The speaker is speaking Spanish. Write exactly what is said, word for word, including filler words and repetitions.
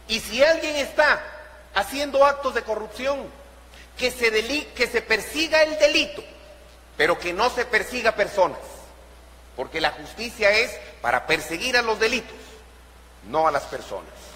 Y si alguien está haciendo actos de corrupción, que se, deli- que se persiga el delito, pero que no se persiga personas, porque la justicia es para perseguir a los delitos, no a las personas.